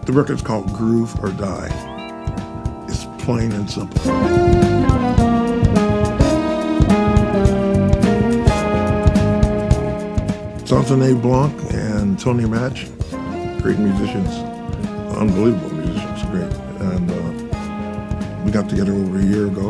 The record's called Groove or Die. It's plain and simple. Xantoné Blacq and Tony Match, great musicians, unbelievable musicians, great. And we got together over a year ago.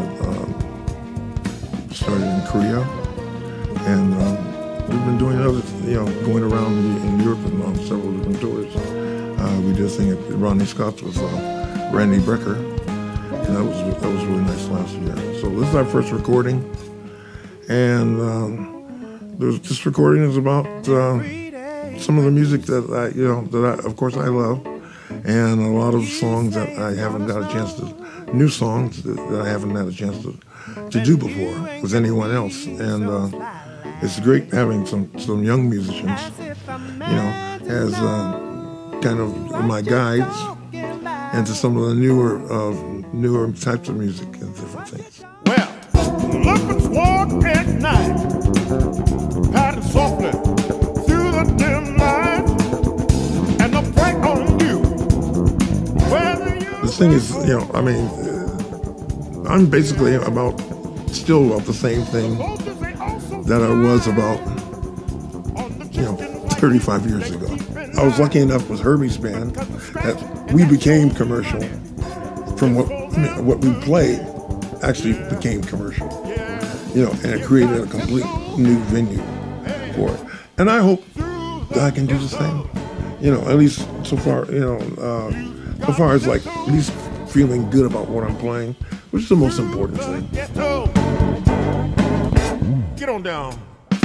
I started in Korea, and we've been doing other, going around in Europe and on several different tours. We did a thing at Ronnie Scott's with Randy Brecker, and that was really nice last year. So this is our first recording, and this recording is about some of the music that of course I love, and a lot of songs that I haven't got a chance to, new songs that I haven't had a chance to do before with anyone else, and it's great having some young musicians, as kind of my guides into some of the newer types of music and different things. Well, lookers walk at night, padding softly through the dim light, and the break on you. The thing is, I'm basically still about the same thing that I was about, 35 years ago. I was lucky enough with Herbie's band that we became commercial from what we played actually became commercial, and it created a complete new venue for it. And I hope that I can do the same, at least so far, so far as like at least feeling good about what I'm playing, which is the most important thing. Get on down.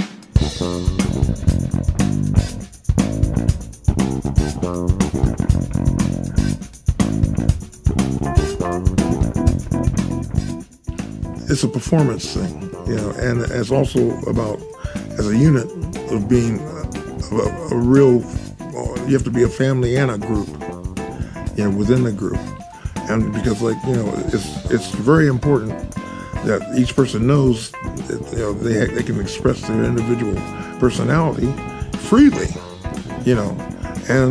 It's a performance thing, and it's also about, as a unit, of being a real, you have to be a family and a group, within the group. And because, it's very important that each person knows that, they can express their individual personality freely, and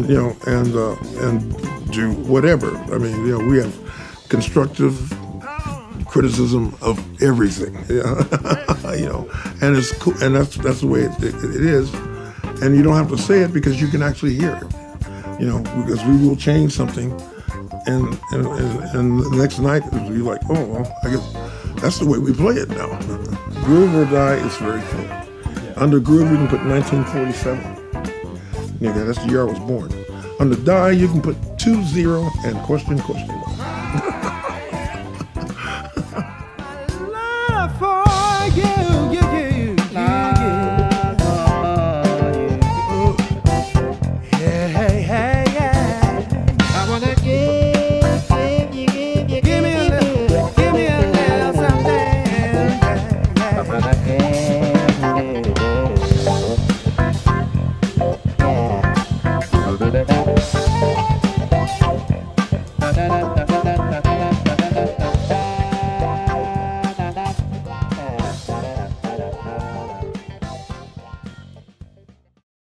do whatever. I mean, we have constructive criticism of everything, and it's cool, and that's the way it is, and you don't have to say it because you can actually hear it, because we will change something, and the next night it'll be like, oh, well, I guess that's the way we play it now. Groove or Die is very cool. Under Groove you can put 1947. That's the year I was born. Under Die you can put 20 and question mark.